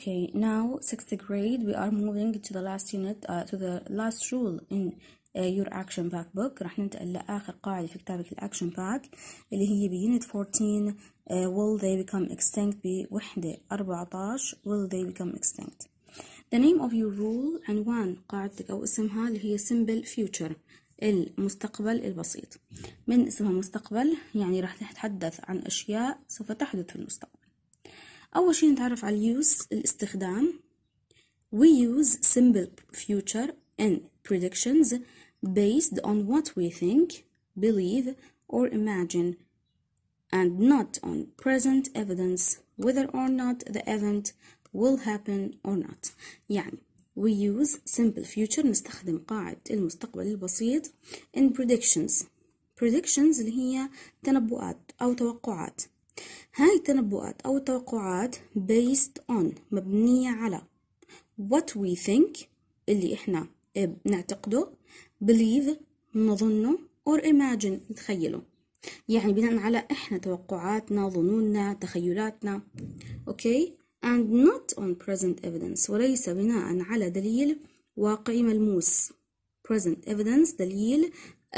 Okay, now sixth grade, we are moving to the last unit, to the last rule in your action pack book. راح ننتقل لآخر قاعدة في كتابك الأكشن باك اللي هي بيونت 14. will they become extinct بوحدة 14. will they become extinct. The name of your rule عنوان قاعدتك أو اسمها اللي هي simple future المستقبل البسيط. من اسمها مستقبل يعني راح تتحدث عن أشياء سوف تحدث في المستقبل. أول شيء نتعرف على use الاستخدام. We use simple future in predictions based on what we think, believe or imagine and not on present evidence whether or not the event will happen or not. يعني we use simple future نستخدم قاعدة المستقبل البسيط in predictions. predictions اللي هي تنبؤات أو توقعات. هاي التنبؤات أو التوقعات based on مبنية على what we think اللي إحنا نعتقده، believe نظنه or imagine نتخيله. يعني بناء على إحنا توقعاتنا، ظنوننا، تخيلاتنا. okay and not on present evidence وليس بناء على دليل واقعي ملموس. present evidence دليل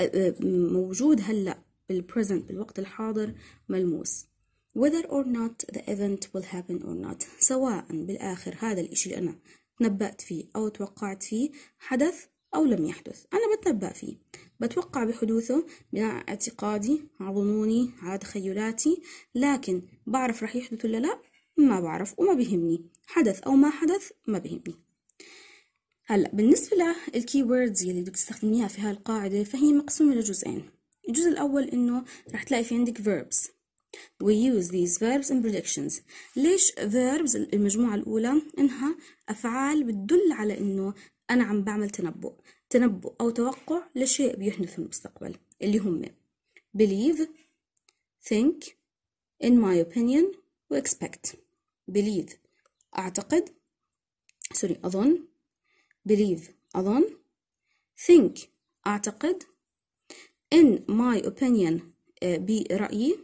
موجود هلأ بالpresent بالوقت الحاضر ملموس. whether or not the event will happen or not سواء بالآخر هذا الإشي اللي أنا تنبأت فيه أو توقعت فيه حدث أو لم يحدث. أنا بتنبأ فيه، بتوقع بحدوثه بناء على اعتقادي، على ظنوني، على تخيلاتي، لكن بعرف رح يحدث ولا لا؟ ما بعرف وما بيهمني، حدث أو ما حدث ما بيهمني. هلأ بالنسبة للكي ووردز اللي بدك تستخدميها في هالقاعدة فهي مقسومة لجزئين. الجزء الأول إنه رح تلاقي في عندك verbs. We use these verbs in predictions. ليش verbs المجموعة الأولى؟ إنها أفعال بتدل على إنه أنا عم بعمل تنبؤ أو توقع لشيء بيحدث في المستقبل اللي هم believe, think, in my opinion و expect. believe أعتقد، أظن. believe أظن. think أعتقد. in my opinion برأيي.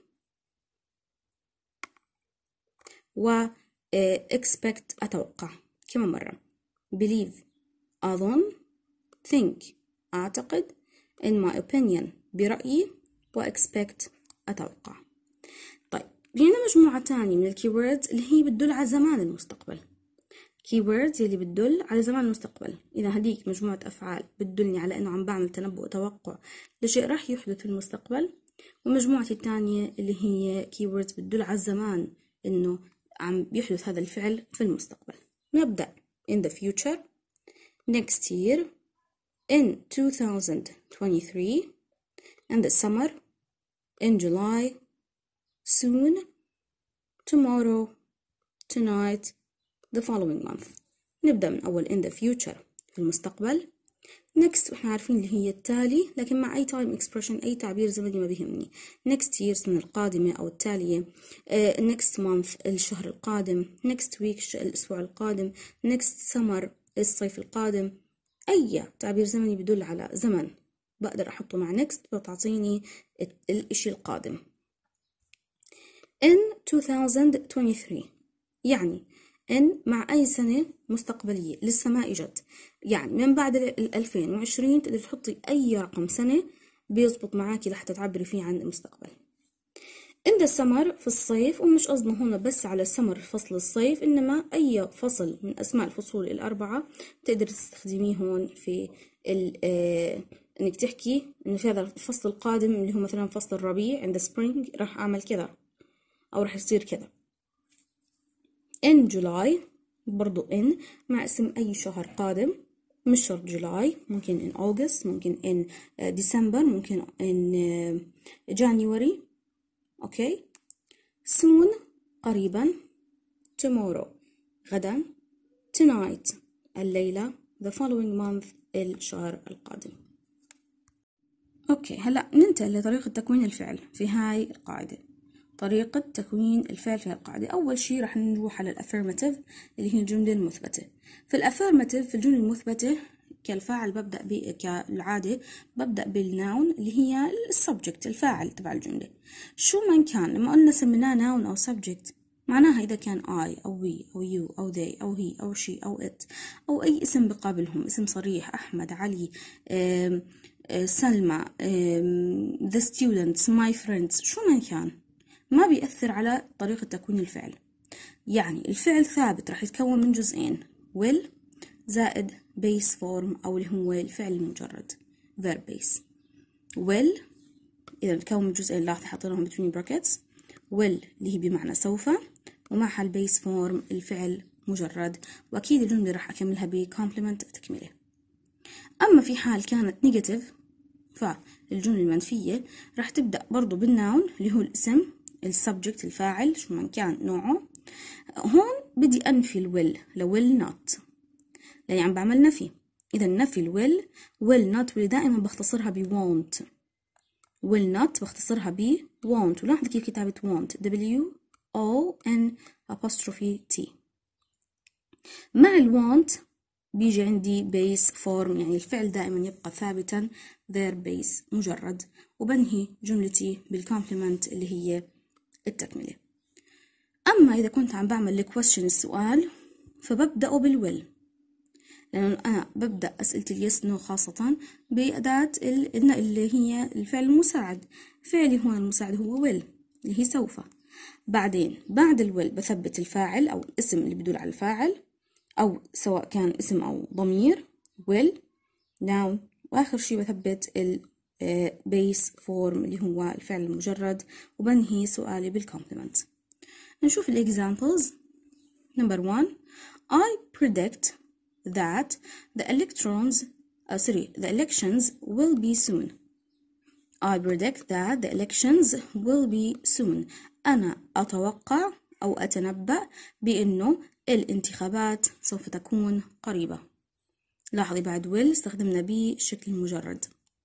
و expect أتوقع. كمان مرة believe أظن، think أعتقد، in my opinion برأيي و expect أتوقع. طيب هنا مجموعة تانية من الكيوردز اللي هي بتدل على زمان المستقبل. keywords اللي بتدل على زمان المستقبل. إذا هديك مجموعة أفعال بتدلني على إنه عم بعمل تنبؤ توقع لشيء راح يحدث في المستقبل، ومجموعة التانية اللي هي keywords بتدل على الزمان إنه عم بيحدث هذا الفعل في المستقبل. نبدأ in the future, next year, in 2023, in the summer, in July, soon, tomorrow, tonight, the following month. نبدأ من أول in the future في المستقبل. next احنا عارفين اللي هي التالي، لكن مع أي time expression أي تعبير زمني ما بيهمني. next year السنة القادمة أو التالية. next month الشهر القادم. next week الأسبوع القادم. next summer الصيف القادم. أي تعبير زمني بيدل على زمن بقدر أحطه مع next بتعطيني الإشي القادم. in 2023 يعني إن مع أي سنة مستقبلية لسه ما إجت، يعني من بعد 2020 تقدر تحطي أي رقم سنة بيزبط معاكي لحتى تعبري فيه عن المستقبل. in the summer في الصيف، ومش قصدنا هنا بس على summer فصل الصيف، إنما أي فصل من أسماء الفصول الأربعة تقدر تستخدميه هون في إنك تحكي إنه في هذا الفصل القادم اللي هو مثلا فصل الربيع in the spring راح أعمل كذا أو راح يصير كذا. in July برضو in مع اسم أي شهر قادم، مش شرط جولاي، ممكن in August، ممكن in December، ممكن in January. okay soon قريبا، tomorrow غدا، tonight الليلة، the following month الشهر القادم. هلأ ننتقل لطريقة تكوين الفعل في هاي القاعدة. طريقة تكوين الفعل في القاعدة. أول شيء رح نروح على الأفيرماتيف اللي هي الجملة المثبتة. في الأفيرماتيف في الجملة المثبتة كالفاعل ببدأ كالعادة ببدأ بالناون اللي هي السبجكت الفاعل تبع الجملة. شو ما كان لما قلنا سميناه ناون أو سبجكت معناها إذا كان I أو we أو you أو they أو he أو she أو it أو أي اسم بقابلهم، اسم صريح، أحمد، علي، سلمى، the students، my friends، شو ما كان، ما بيأثر على طريقة تكوين الفعل. يعني الفعل ثابت راح يتكون من جزئين، will زائد base form أو اللي هو الفعل المجرد verb base. will إذا بتكون من جزئين، لاحظي حاطينهم between brackets، will اللي هي بمعنى سوف، ومعها البيس فورم الفعل مجرد، وأكيد الجملة راح أكملها بكومبلمنت تكملة. أما في حال كانت نيجاتيف فالجملة المنفية راح تبدأ برضو بالناون اللي هو الاسم، السبجكت الفاعل شو من كان نوعه. هون بدي أنفي الويل لويل نوت لأني عم بعمل نفي. إذا نفي الويل will not واللي دائما بختصرها ب won't، will not بختصرها ب won't، ولاحظ كيف كتابة won't W-O-N''T. مع ال want بيجي عندي base form، يعني الفعل دائما يبقى ثابتا their base مجرد، وبنهي جملتي بالكومبلمنت اللي هي التكملة. أما إذا كنت عم بعمل question السؤال فببدأه بالwill، لأنه أنا ببدأ أسئلة اليس نو خاصة بأداة اللي هي الفعل المساعد. فعلي هون المساعد هو will اللي هي سوف. بعدين بعد الويل بثبت الفاعل أو الاسم اللي بدل على الفاعل، أو سواء كان اسم أو ضمير will noun، وآخر شي بثبت base form اللي هو الفعل المجرد، وبنهي سؤالي بالكومبلمنت. نشوف الإكزامبلز. Number 1 I predict that the elections will be soon. I predict that the elections will be soon. أنا أتوقع أو أتنبأ بأنه الانتخابات سوف تكون قريبة. لاحظي بعد will استخدمنا بشكل مجرد.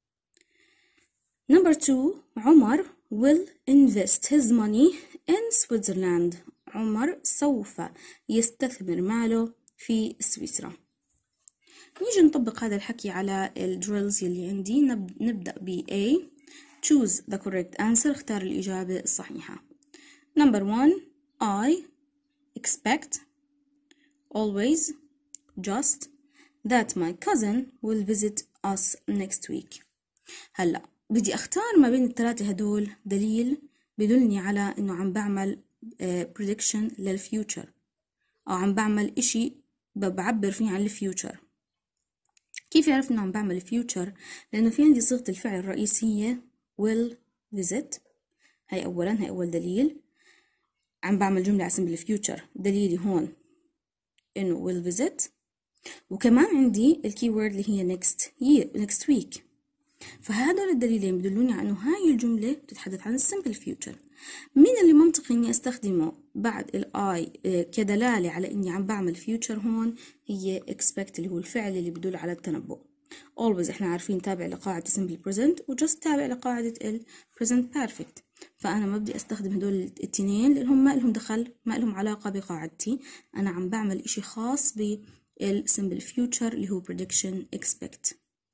Number 2 عمر will invest his money in Switzerland. عمر سوف يستثمر ماله في سويسرا. نيجي نطبق هذا الحكي على الدريلز اللي عندي. نبدأ ب A choose the correct answer، اختار الإجابة الصحيحة. Number 1 I expect always just that my cousin will visit us next week. هلا بدي اختار ما بين الثلاثة هدول دليل بدلني على انه عم بعمل prediction للفيوتشر، او عم بعمل اشي بعبر فيه عن الفيوتشر. كيف عرفت انه عم بعمل future؟ لانه في عندي صيغة الفعل الرئيسية will visit، هاي اولا، هاي اول دليل. عم بعمل جملة على سبيل الفيوتشر، دليلي هون انه will visit. وكمان عندي الكيورد اللي هي next week. فهذول الدليلين بدلوني على انه هاي الجملة تتحدث عن السمبل فيوتشر. مين اللي منطقي اني استخدمه بعد الاي كدلالة على اني عم بعمل فيوتشر هون؟ هي expect اللي هو الفعل اللي بدل على التنبؤ. always احنا عارفين تابع لقاعدة simple present، وجست تابع لقاعدة ال present perfect. فانا ما بدي استخدم هدول الاثنين لانهم ما لهم دخل، ما لهم علاقة بقاعدتي. انا عم بعمل اشي خاص بالsimple future اللي هو prediction expect.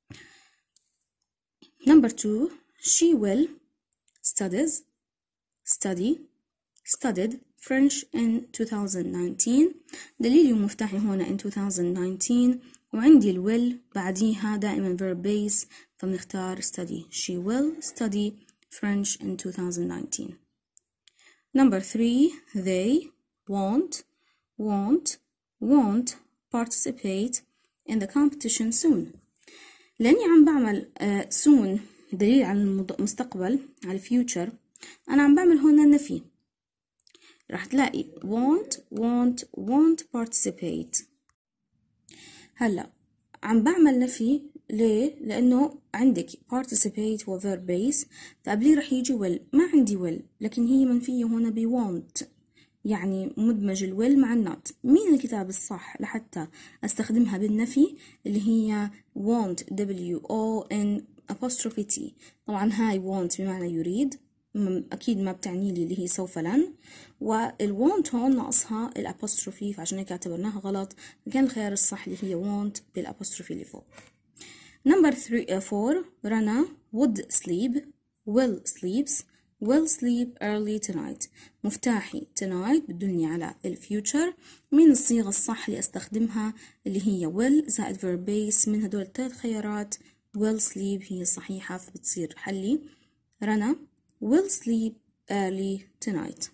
Number 2 she will studied French in 2019. دليلي ومفتاحي هنا in 2019، وعندي الويل بعديها دائما verb base، فبنختار study. she will study French in 2019. Number 3 they won't participate in the competition soon. لأني عم بعمل soon دليل على المستقبل، على الفيوتشر، أنا عم بعمل هنا نفي. راح تلاقي won't participate. هلا عم بعمل نفي ليه؟ لأنه عندك participate و verb base، فقبليه راح يجي will. ما عندي will، لكن هي منفية هنا ب won't، يعني مدمج الويل مع النوت. مين الكتاب الصح لحتى استخدمها بالنفي؟ اللي هي want W-O-N''T. طبعا هاي want بمعنى يريد، اكيد ما بتعني لي اللي هي سوف لن، والوانت هون ناقصها الابوستروفي، فعشان هيك اعتبرناها غلط. كان الخيار الصح اللي هي want بالابوستروفي اللي فوق. Number 4 رنا would sleep will sleeps will sleep early tonight. مفتاحي tonight بتدلني على الفيوتشر. من الصيغة الصح اللي أستخدمها اللي هي will زائد verb base. من هدول الثلاث خيارات will sleep هي الصحيحة، فبتصير حلي رنا will sleep early tonight.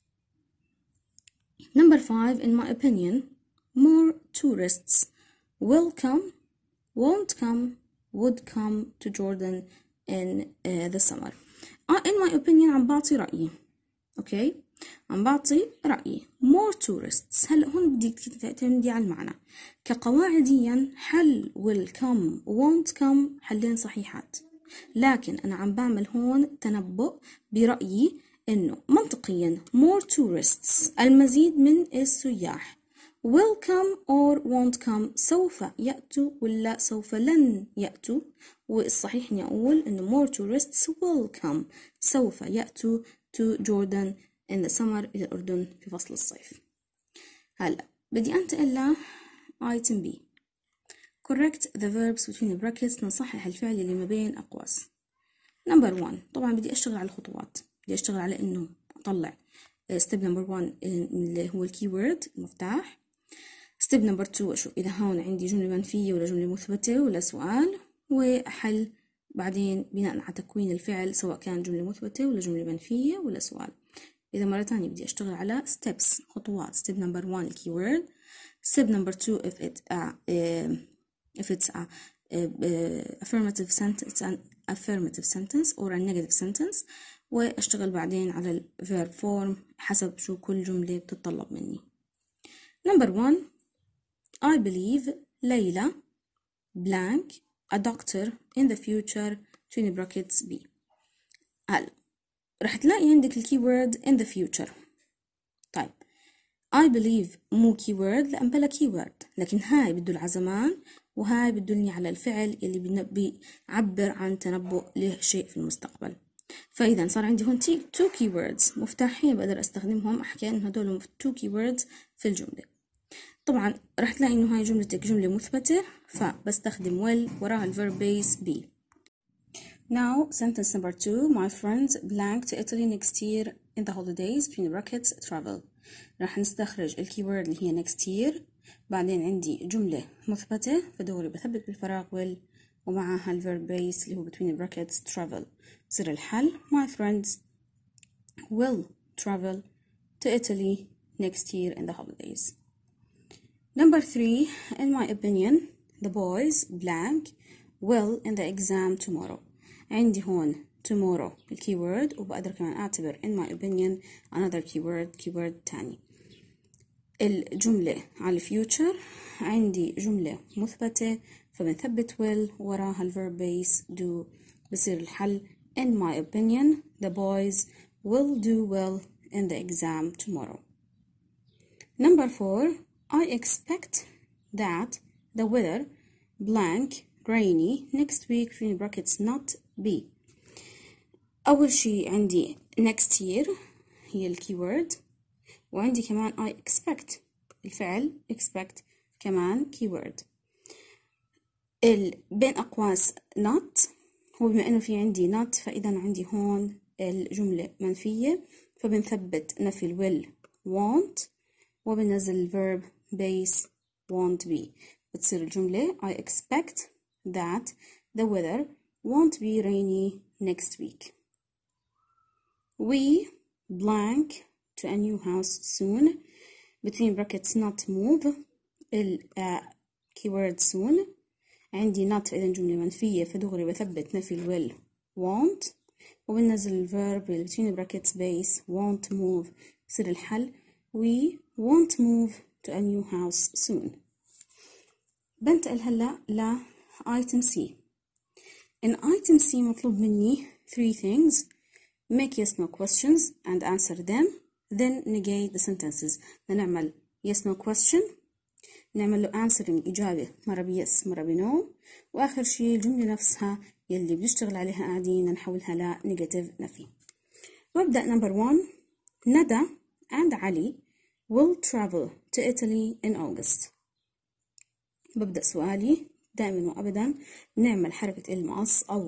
Number 5, in my opinion, more tourists will come, won't come, would come to Jordan in the summer. In my opinion عم بعطي رأيي. اوكي عم بعطي رأيي. more tourists. هلا هون بدك تعتمدي على المعنى. كقواعديا حل will come won't come حلين صحيحات، لكن أنا عم بعمل هون تنبؤ برأيي إنه منطقيا more tourists المزيد من السياح will come or won't come سوف يأتوا ولا سوف لن يأتوا، والصحيح إني أقول إنه more tourists will come سوف يأتوا to Jordan in the summer إلى الأردن في فصل الصيف. هلا بدي أنتقل ل item B. correct the verbs between the brackets. نصحح الفعل اللي ما بين أقواس. number 1 طبعا بدي أشتغل على الخطوات، بدي أشتغل على إنه أطلع step number 1 اللي هو الكيورد المفتاح. step number 2 أشوف إذا هون عندي جملة منفية ولا جملة مثبتة ولا سؤال، وأحل بعدين بناء على تكوين الفعل سواء كان جملة مثبتة ولا جملة منفية ولا سؤال. إذا مرة تانية بدي أشتغل على steps خطوات. step number 1 الكيورد. step number 2 if it's a affirmative sentence or a negative sentence، وأشتغل بعدين على ال verb form حسب شو كل جملة بتتطلب مني. number 1 I believe ليلى blank a doctor in the future between brackets B. هلا رح تلاقي عندك الكيورد in the future. طيب I believe مو keyword لأن بلا keyword، لكن هاي بتدل على زمان وهاي بتدلني على الفعل اللي بيعبر عن تنبؤ لشيء في المستقبل. فإذا صار عندي هون two keywords مفتاحين بقدر أستخدمهم، أحكي إن هدول two keywords في الجملة. طبعا رح تلاقي إنه هاي جملتك جملة مثبتة فبستخدم will وراها الverb base be. Now sentence number 2 my friends blank to Italy next year in the holidays between brackets travel. راح نستخرج الكيورد اللي هي next year، بعدين عندي جملة مثبتة فدوري بثبت بالفراغ will ومعها الverb base اللي هو between brackets travel. بصير الحل my friends will travel to Italy next year in the holidays. Number 3 in my opinion the boys blank will in the exam tomorrow. عندي هون tomorrow الكيورد، وبقدر كمان أعتبر in my opinion another keyword تاني. الجملة على الفيوتشر عندي جملة مثبتة فبنثبت will وراها الverb base do. بصير الحل in my opinion the boys will do well in the exam tomorrow. Number 4 I expect that the weather blank rainy next week between brackets not be. أول شي عندي next year هي الكيورد، وعندي كمان I expect الفعل expect كمان keyword. بين أقواس not هو بما إنه في عندي not فإذا عندي هون الجملة منفية فبنثبت نفي will won't وبنزل verb base won't be. بتصير الجملة I expect that the weather won't be rainy next week. We blank to a new house soon between brackets not move keyword soon. عندي not إذا جملة منفية فدغري بثبت نفي will won't وبنزل verb between brackets base won't move. بصير الحل we won't move to a new house soon. بنتقل هلا ل item C. in item C مطلوب مني 3 things: make yes no questions and answer them, then negate the sentences. نعمل yes no question، نعمل له answering إجابة مرة بيس مرة بنو، وآخر شيء الجملة نفسها يلي بنشتغل عليها قاعدين نحولها ل negative نفي. وابدأ number 1 ندى and علي will travel to Italy in August. ببدأ سؤالي دائما وأبدا نعمل حركة المقص أو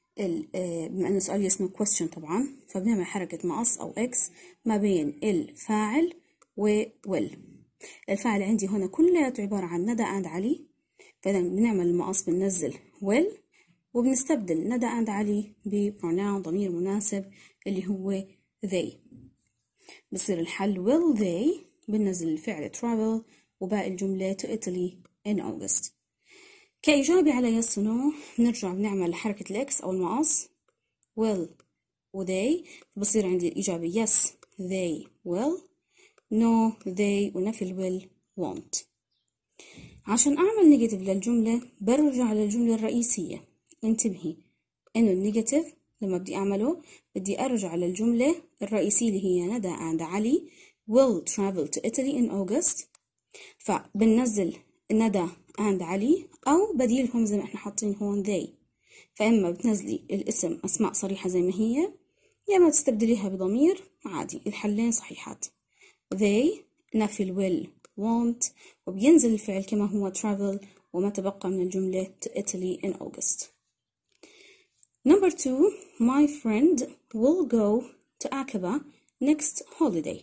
بما انه سؤال اسمه question طبعا، فبنعمل حركة مقص او اكس ما بين الفاعل و will. الفاعل عندي هنا كلياته عبارة عن ندى and علي، فإذا بنعمل المقص بننزل will وبنستبدل ندى and علي ب pronoun ضمير مناسب اللي هو they. بصير الحل will they، بننزل الفعل travel وباقي الجملة to Italy in August. كإجابة على yes or no بنرجع بنعمل حركة الإكس أو المقص will و they، بصير عندي الإجابة yes they will، no they ونفي will won't. عشان أعمل نيجاتيف للجملة برجع للجملة الرئيسية. انتبهي إنه النيجاتيف لما بدي أعمله بدي أرجع للجملة الرئيسية اللي هي ندى and علي will travel to Italy in August، فبننزل ندى and علي أو بديلهم زي ما احنا حاطين هون they. فإما بتنزلي الاسم أسماء صريحة زي ما هي، يا ما تستبدليها بضمير عادي، الحلين صحيحات. they نفي will won't، وبينزل الفعل كما هو travel وما تبقى من الجملة to Italy in August. Number 2, my friend will go to Aqaba next holiday.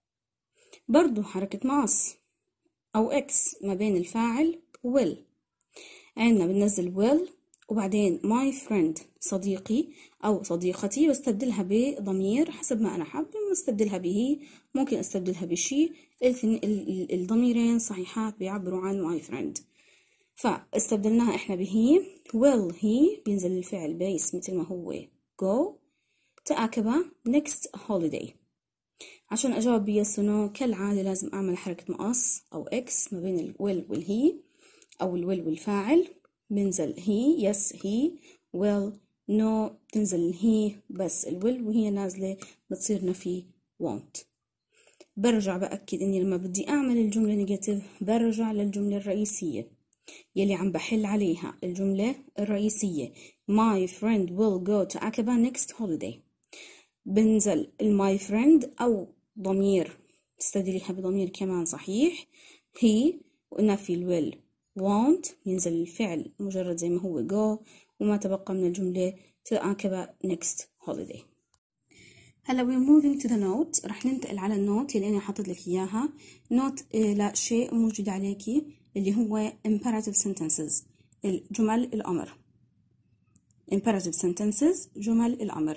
برضو حركة مقص أو X ما بين الفاعل will. عندنا بننزل will وبعدين my friend صديقي أو صديقتي، واستبدلها بضمير حسب ما أنا حابة. استبدلها به، ممكن استبدلها بشي، الضميرين صحيحات بيعبروا عن my friend. فاستبدلناها احنا به will he، بينزل الفعل بيس مثل ما هو go to Aqaba next holiday. عشان أجاوب yes or no كالعادة لازم أعمل حركة مقص أو X ما بين ال will والهي أو ال will والفاعل. بنزل he yes he will no بتنزل he بس ال will وهي نازلة بتصير نفي won't. برجع بأكد إني لما بدي أعمل الجملة نيجاتيف برجع للجملة الرئيسية يلي عم بحل عليها، الجملة الرئيسية my friend will go to Aqaba next holiday. بنزل my friend أو ضمير تستبدليها بضمير كمان صحيح he، ونفي will won't، ينزل الفعل مجرد زي ما هو go وما تبقى من الجملة to Aqaba next holiday. هلا we're moving to the note. رح ننتقل على النوت اللي أنا حاطط لك إياها. نوت لا شيء موجود عليكي اللي هو imperative sentences، الجمل الأمر. imperative sentences جمل الأمر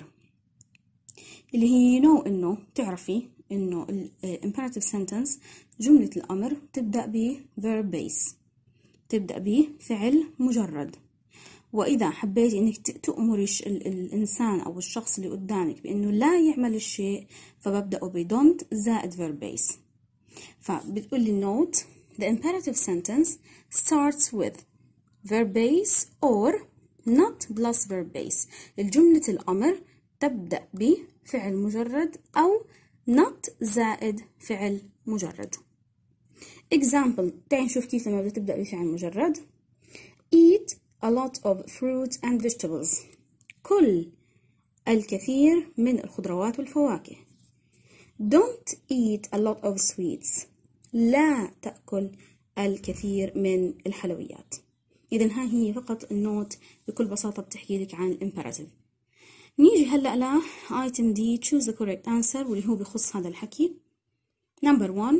اللي هي إنه تعرفي إنه imperative sentence جملة الأمر تبدأ ب verb base، تبدأ بفعل مجرد. وإذا حبيتي إنك تأمري الإنسان أو الشخص اللي قدامك بإنه لا يعمل الشيء فببدأ ب don't زائد verb base. فبتقول لي note the imperative sentence starts with verb base or not plus verb base. الجملة الأمر تبدأ بفعل مجرد أو not زائد فعل مجرد. example، تعالي نشوف كيف لما بدها تبدأ بفعل مجرد. eat a lot of fruit and vegetables، كل الكثير من الخضروات والفواكه. don't eat a lot of sweets، لا تأكل الكثير من الحلويات. إذن هاي هي فقط النوت بكل بساطة بتحكي لك عن imperative. نيجي هلأ ل item D choose the correct answer واللي هو بخص هذا الحكي. number 1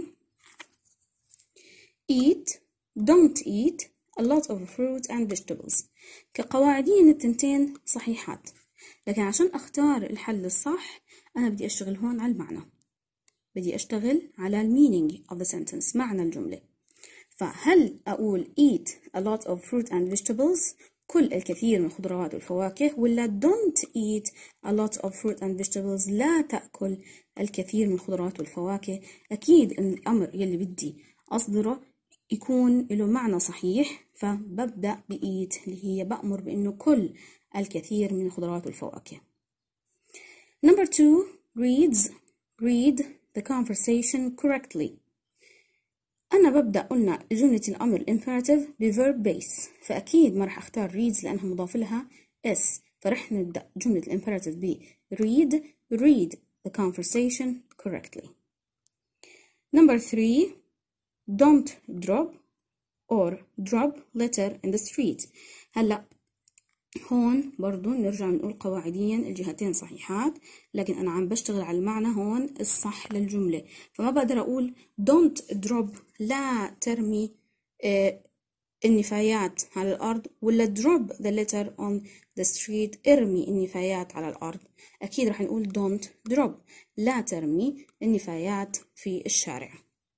eat don't eat a lot of fruit and vegetables. كقواعديا التنتين صحيحات، لكن عشان أختار الحل الصح أنا بدي أشتغل هون على المعنى، بدي أشتغل على meaning of the sentence، معنى الجملة. فهل أقول eat a lot of fruit and vegetables كل الكثير من الخضروات والفواكه، ولا don't eat a lot of fruit and vegetables لا تأكل الكثير من الخضروات والفواكه؟ أكيد إن الأمر يلي بدي أصدره يكون له معنى صحيح، فببدأ بإيت اللي هي بأمر بأنه كل الكثير من الخضروات والفواكه. number 2 read the conversation correctly. أنا ببدأ قلنا جملة الأمر imperative ب verb base، فأكيد ما رح أختار reads لأنها مضاف لها s، فرح نبدأ جملة imperative ب read the conversation correctly. number 3 don't drop or drop litter in the street. هلا هون برضو نرجع نقول قواعديا الجهتين صحيحات، لكن أنا عم بشتغل على المعنى هون الصح للجملة، فما بقدر أقول don't drop لا ترمي النفايات على الأرض، ولا drop the litter on the street ارمي النفايات على الأرض. أكيد رح نقول don't drop لا ترمي النفايات في الشارع.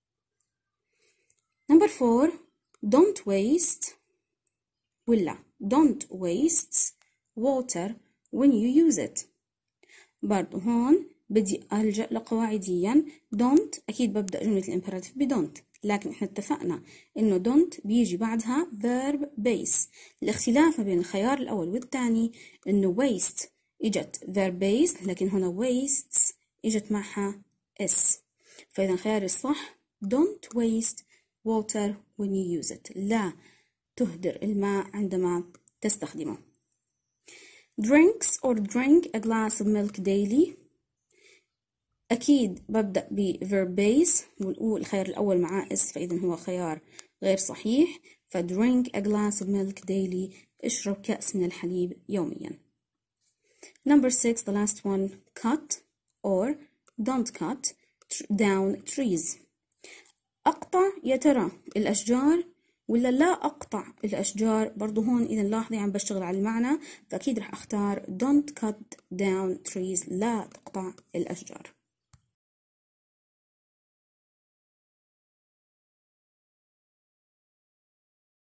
Number 4 don't waste ولا don't waste water when you use it. برضو هون بدي ألجأ لقواعديا don't، أكيد ببدأ جملة الإمبيراتيف ب don't، لكن إحنا اتفقنا إنه don't بيجي بعدها verb base. الاختلاف ما بين الخيار الأول والثاني إنه waste إجت verb base، لكن هنا wastes إجت معها s. فإذا خيار الصح don't waste water when you use it، لا تهدر الماء عندما تستخدمه. drinks or drink a glass of milk daily. أكيد ببدأ ب verb base ونقول الخيار الأول معاه اس، فإذا هو خيار غير صحيح. ف drink a glass of milk daily اشرب كأس من الحليب يوميا. Number 6 the last one cut or don't cut down trees. أقطع يا ترى الأشجار ولا لا أقطع الأشجار؟ برضو هون إذا لاحظي عم بشتغل على المعنى، فأكيد رح أختار don't cut down trees لا تقطع الأشجار.